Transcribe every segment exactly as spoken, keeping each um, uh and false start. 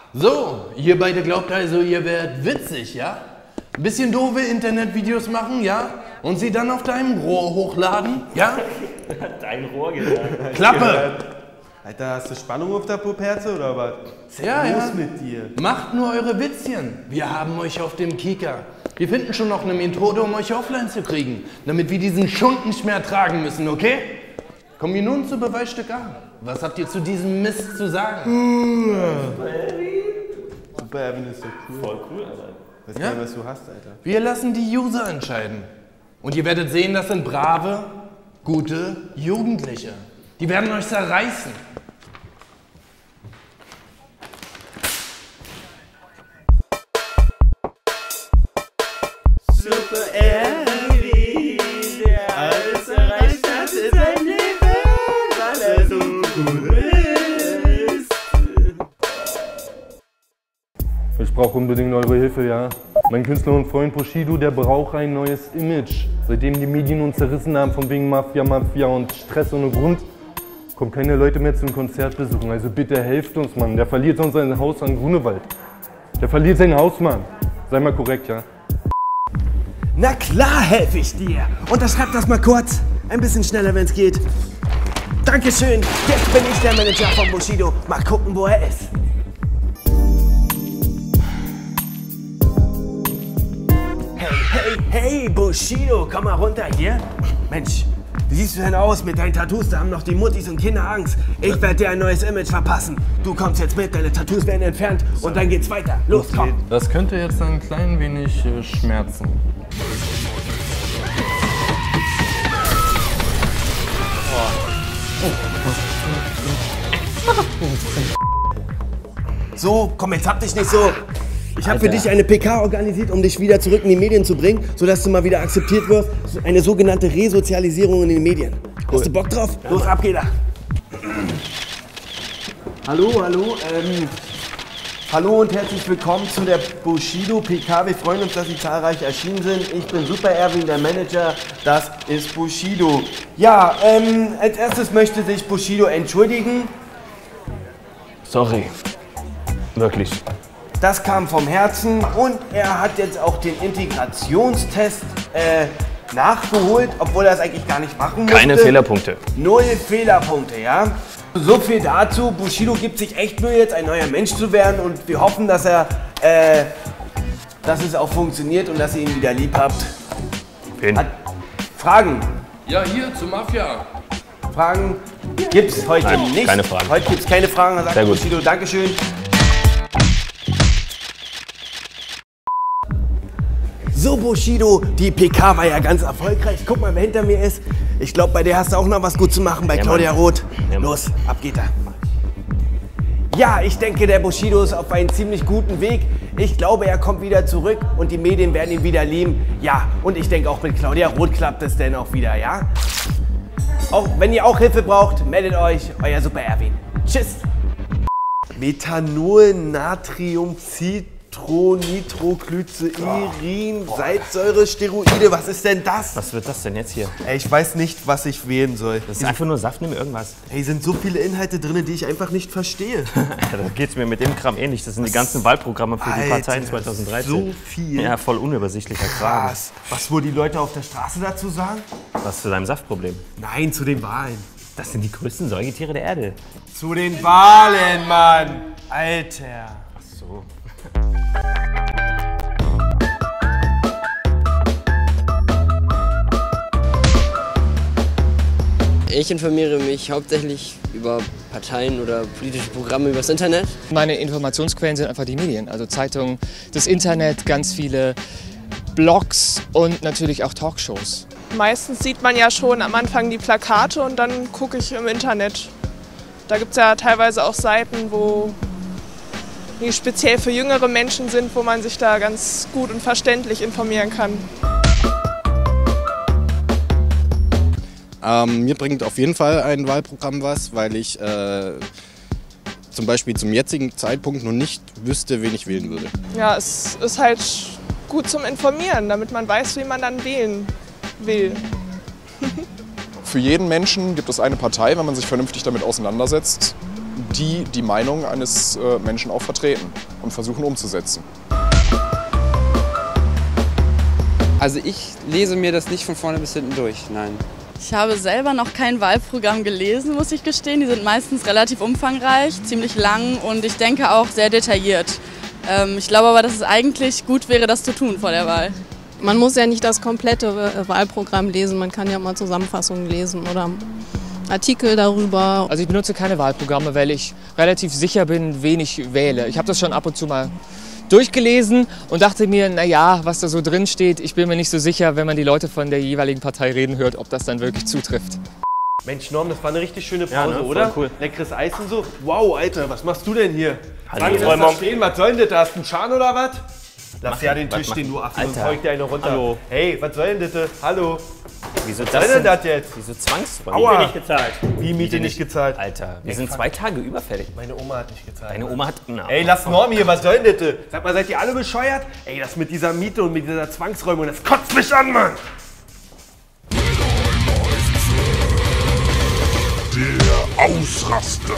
So, ihr beide glaubt also, ihr werdet witzig, ja? Ein bisschen doofe Internetvideos machen, ja? Und sie dann auf deinem Rohr hochladen, ja? Dein Rohr gesagt. Klappe! Alter, hast du Spannung auf der Puperze oder was? Ja, ja. Was ist mit dir? Macht nur eure Witzchen. Wir haben euch auf dem Kieker. Wir finden schon noch eine Methode, um euch offline zu kriegen, damit wir diesen Schund nicht mehr tragen müssen, okay? Kommen wir nun zu Beweisstück A. Was habt ihr zu diesem Mist zu sagen? Super Erwin ist so cool. Voll cool, Alter. Weiß Ja? gar nicht, was du hast, Alter. Wir lassen die User entscheiden. Und ihr werdet sehen, das sind brave, gute Jugendliche. Die werden euch zerreißen. Super Erwin, der alles erreicht hat in seinem Leben, weil er so cool ist. Ich brauche unbedingt eure Hilfe, ja. Mein Künstler und Freund Bushido, der braucht ein neues Image. Seitdem die Medien uns zerrissen haben von wegen Mafia, Mafia und Stress ohne Grund, kommen keine Leute mehr zum Konzert besuchen. Also bitte helft uns, Mann. Der verliert sonst sein Haus an Grunewald. Der verliert sein Haus, Mann. Sei mal korrekt, ja. Na klar helfe ich dir. Unterschreib das mal kurz. Ein bisschen schneller, wenn es geht. Dankeschön. Jetzt bin ich der Manager von Bushido. Mal gucken, wo er ist. Hey, hey, hey, Bushido, komm mal runter hier. Mensch, wie siehst du denn aus mit deinen Tattoos? Da haben noch die Muttis und Kinder Angst. Ich werde dir ein neues Image verpassen. Du kommst jetzt mit, deine Tattoos werden entfernt und dann geht's weiter. Los, komm. Das könnte jetzt ein klein wenig äh, schmerzen. So, komm, jetzt hab dich nicht so. Ich habe für dich eine P K organisiert, um dich wieder zurück in die Medien zu bringen, sodass du mal wieder akzeptiert wirst. Eine sogenannte Resozialisierung in den Medien. Hast du Bock drauf? Los, ab geht er. Hallo, hallo, ähm, hallo und herzlich willkommen zu der Bushido P K. Wir freuen uns, dass Sie zahlreich erschienen sind. Ich bin Super Erwin, der Manager. Das ist Bushido. Ja, ähm, als erstes möchte sich Bushido entschuldigen. Sorry. Wirklich. Das kam vom Herzen und er hat jetzt auch den Integrationstest äh, nachgeholt, obwohl er es eigentlich gar nicht machen musste. Keine Fehlerpunkte. Null Fehlerpunkte, ja. So viel dazu. Bushido gibt sich echt Mühe, jetzt ein neuer Mensch zu werden und wir hoffen, dass er, äh, dass es auch funktioniert und dass ihr ihn wieder lieb habt. Wen? Hat Fragen? Ja, hier zur Mafia. Fragen gibt's heute Nein, nicht. keine Fragen. Heute gibt's keine Fragen. Dann sagt Sehr gut. Bushido, Dankeschön. So, Bushido, die P K war ja ganz erfolgreich. Guck mal, wer hinter mir ist. Ich glaube, bei der hast du auch noch was gut zu machen, bei Ja, Claudia Mann. Roth. Ja, Mann. Los, ab geht er. Ja, ich denke, der Bushido ist auf einem ziemlich guten Weg. Ich glaube, er kommt wieder zurück und die Medien werden ihn wieder lieben. Ja, und ich denke, auch mit Claudia Roth klappt es denn auch wieder, ja? Auch wenn ihr auch Hilfe braucht, meldet euch, euer Super Erwin. Tschüss! Methanol, Natrium, Citronnitroglycerin, Salzsäure, Steroide. Was ist denn das? Was wird das denn jetzt hier? Ey, ich weiß nicht, was ich wählen soll. Das ist einfach nur Saft, nimm irgendwas. Ey, sind so viele Inhalte drin, die ich einfach nicht verstehe. Ja, da geht's mir mit dem Kram ähnlich. Das sind die ganzen Wahlprogramme für die Alter, Parteien zweitausenddreizehn. so viel. Ja, voll unübersichtlicher Kram. Krass. Was wohl die Leute auf der Straße dazu sagen? Was zu deinem Saftproblem? Nein, zu den Wahlen. Das sind die größten Säugetiere der Erde. Zu den Wahlen, Mann! Alter! Ach so. Ich informiere mich hauptsächlich über Parteien oder politische Programme übers Internet. Meine Informationsquellen sind einfach die Medien, also Zeitungen, das Internet, ganz viele Blogs und natürlich auch Talkshows. Meistens sieht man ja schon am Anfang die Plakate und dann gucke ich im Internet. Da gibt es ja teilweise auch Seiten, wo die speziell für jüngere Menschen sind, wo man sich da ganz gut und verständlich informieren kann. Ähm, mir bringt auf jeden Fall ein Wahlprogramm was, weil ich äh, zum Beispiel zum jetzigen Zeitpunkt noch nicht wüsste, wen ich wählen würde. Ja, es ist halt gut zum Informieren, damit man weiß, wie man dann wählen will. Für jeden Menschen gibt es eine Partei, wenn man sich vernünftig damit auseinandersetzt. die die Meinung eines äh, Menschen auch vertreten und versuchen umzusetzen. Also ich lese mir das nicht von vorne bis hinten durch, nein. Ich habe selber noch kein Wahlprogramm gelesen, muss ich gestehen. Die sind meistens relativ umfangreich, ziemlich lang und ich denke auch sehr detailliert. Ähm, ich glaube aber, dass es eigentlich gut wäre, das zu tun vor der Wahl. Man muss ja nicht das komplette Wahlprogramm lesen, man kann ja mal Zusammenfassungen lesen oder Artikel darüber. Also ich benutze keine Wahlprogramme, weil ich relativ sicher bin, wen ich wähle. Ich habe das schon ab und zu mal durchgelesen und dachte mir, naja, was da so drin steht, ich bin mir nicht so sicher, wenn man die Leute von der jeweiligen Partei reden hört, ob das dann wirklich zutrifft. Mensch, Norm, das war eine richtig schöne Pause, Ja, ne? oder? Voll cool. Leckeres Eis und so. Wow, Alter, was machst du denn hier? Hallo. Sag, Hallo. das da stehen. Was soll denn das? Hast du einen Schan oder was? Lass Mach- ja den was Tisch mach- stehen, du Affe, sonst Alter. folgt dir eine runter. Hallo. Hey, was soll denn das? Hallo. Wieso Was soll denn das jetzt? Wieso Zwangsräume? Aua. Miete nicht gezahlt. Wie Miete nicht gezahlt? Alter, wir Ey, sind fuck. zwei Tage überfällig. Meine Oma hat nicht gezahlt. Deine Oma hat... Na, Ey, lass Norm hier, was soll denn das? Sag mal, seid ihr alle bescheuert? Ey, das mit dieser Miete und mit dieser Zwangsräumung, das kotzt mich an, Mann! Der Ausraster.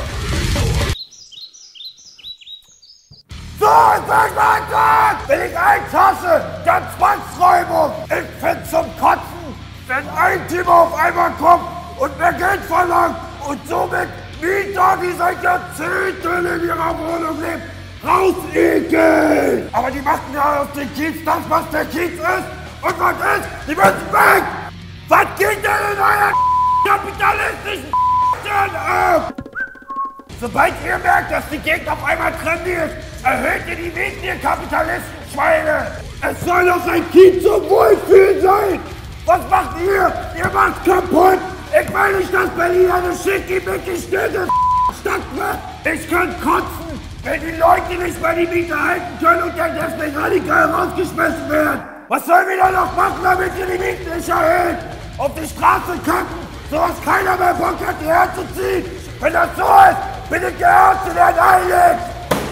So, ich sag mal, Gott! Wenn ich eins hasse, dann Zwangsräumung! Ich find's zum Kotzen, wenn ein Team auf einmal kommt und mehr Geld verlangt und somit Mieter, die seit Jahrzehnten in ihrer Wohnung leben, rausekeln! Aber die machen ja aus dem Kiez das, was der Kiez ist! Und was ist? Die müssen weg! Was geht denn in euren kapitalistischen ab? Sobald ihr merkt, dass die Gegend auf einmal trendy ist, erhöht ihr die Mieten, ihr Kapitalisten-Schweine! Es soll doch ein Kiez zum Wohlfühlen sein! Was macht ihr? Ihr macht kaputt! Ich will nicht, dass Berlin eine schickimicki-Städte Stadt wird! Ich kann kotzen, wenn die Leute nicht mehr die Miete halten können und dann deswegen radikal rausgeschmissen werden! Was sollen wir da noch machen, damit ihr die Mieten nicht erhöht? Auf die Straße kacken, sodass keiner mehr Bock hat, hierher zu ziehen! Wenn das so ist, bin ich der Erste, der einlegt!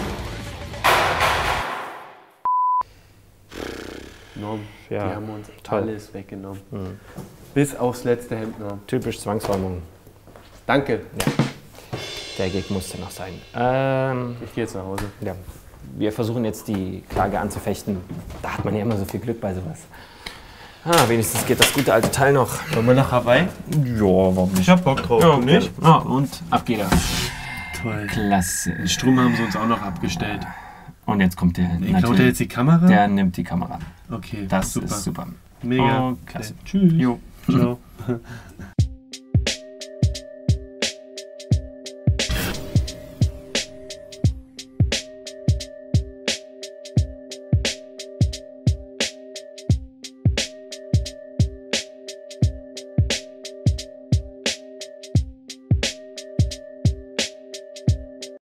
Norm, Ja, die haben uns toll. alles weggenommen. Mhm. Bis aufs letzte Hemd, Norm. Typisch Zwangsräumung. Danke. Ja. Der Gig musste noch sein. Ähm, ich gehe jetzt nach Hause. Ja. Wir versuchen jetzt die Klage anzufechten. Da hat man ja immer so viel Glück bei sowas. Ah, wenigstens geht das gute alte Teil noch. Wollen wir nach Hawaii? Ja, warum nicht? Ich hab Bock drauf, Ja, du nicht? Ja, und ab geht er. Toll. Klasse. Den Strom haben sie uns auch noch abgestellt. Und jetzt kommt der. Nee, klaut der jetzt die Kamera? Der nimmt die Kamera. Okay, das super. ist super. Mega. Oh, klasse. Tschüss. Jo. Ciao.